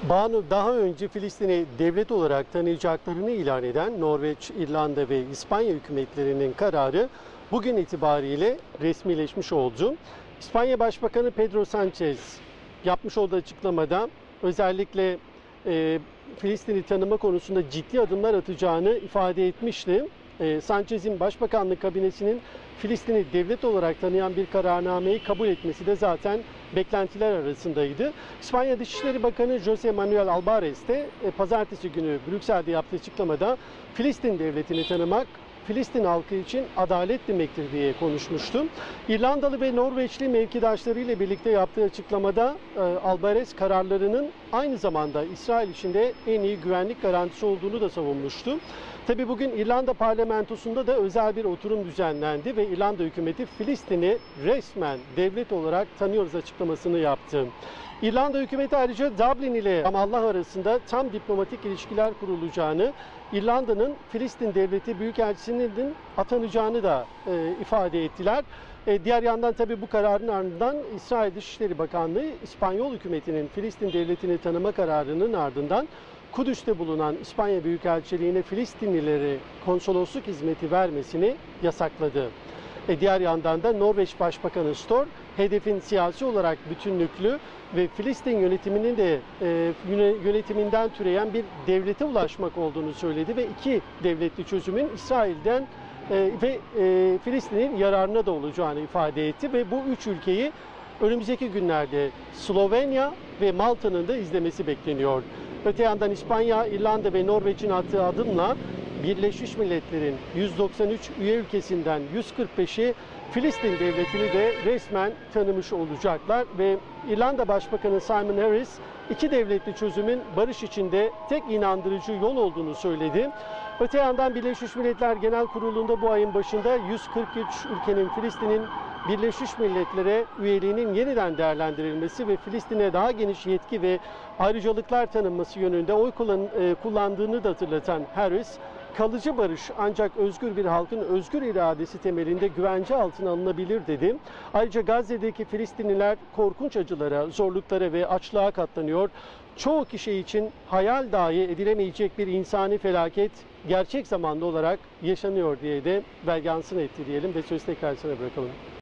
Banu, daha önce Filistin'i devlet olarak tanıyacaklarını ilan eden Norveç, İrlanda ve İspanya hükümetlerinin kararı bugün itibariyle resmileşmiş oldu. İspanya Başbakanı Pedro Sanchez yapmış olduğu açıklamada özellikle Filistin'i tanıma konusunda ciddi adımlar atacağını ifade etmişti. Sanchez'in Başbakanlık kabinesinin Filistin'i devlet olarak tanıyan bir kararnameyi kabul etmesi de zaten beklentiler arasındaydı. İspanya Dışişleri Bakanı José Manuel Albares de pazartesi günü Brüksel'de yaptığı açıklamada Filistin devletini tanımak Filistin halkı için adalet demektir diye konuşmuştu. İrlandalı ve Norveçli mevkidaşlarıyla birlikte yaptığı açıklamada Albares kararlarının aynı zamanda İsrail için de en iyi güvenlik garantisi olduğunu da savunmuştu. Tabii bugün İrlanda parlamentosunda da özel bir oturum düzenlendi ve İrlanda hükümeti Filistin'i resmen devlet olarak tanıyoruz açıklamasını yaptı. İrlanda hükümeti ayrıca Dublin ile Ramallah arasında tam diplomatik ilişkiler kurulacağını, İrlanda'nın Filistin Devleti Büyükelçisi'nin atanacağını da ifade ettiler. Diğer yandan tabii bu kararın ardından İsrail Dışişleri Bakanlığı, İspanyol hükümetinin Filistin Devleti'ni tanıma kararının ardından Kudüs'te bulunan İspanya Büyükelçiliğine Filistinlileri konsolosluk hizmeti vermesini yasakladı. Diğer yandan da Norveç Başbakanı Støre, hedefin siyasi olarak bütünlüklü ve Filistin yönetiminin de yönetiminden türeyen bir devlete ulaşmak olduğunu söyledi ve iki devletli çözümün İsrail'den ve Filistin'in yararına da olacağını ifade etti ve bu üç ülkeyi önümüzdeki günlerde Slovenya ve Malta'nın da izlemesi bekleniyor. Öte yandan İspanya, İrlanda ve Norveç'in attığı adımla Birleşmiş Milletler'in 193 üye ülkesinden 145'i Filistin devletini de resmen tanımış olacaklar ve İrlanda Başbakanı Simon Harris iki devletli çözümün barış içinde tek inandırıcı yol olduğunu söyledi. Öte yandan Birleşmiş Milletler Genel Kurulu'nda bu ayın başında 143 ülkenin Filistin'in Birleşmiş Milletler'e üyeliğinin yeniden değerlendirilmesi ve Filistin'e daha geniş yetki ve ayrıcalıklar tanınması yönünde oy kullandığını da hatırlatan Harris, kalıcı barış ancak özgür bir halkın özgür iradesi temelinde güvence altına alınabilir dedi. Ayrıca Gazze'deki Filistinliler korkunç acılara, zorluklara ve açlığa katlanıyor. Çoğu kişi için hayal dahi edilemeyecek bir insani felaket gerçek zamanlı olarak yaşanıyor diye de belge etti diyelim ve sözü tekrar sana bırakalım.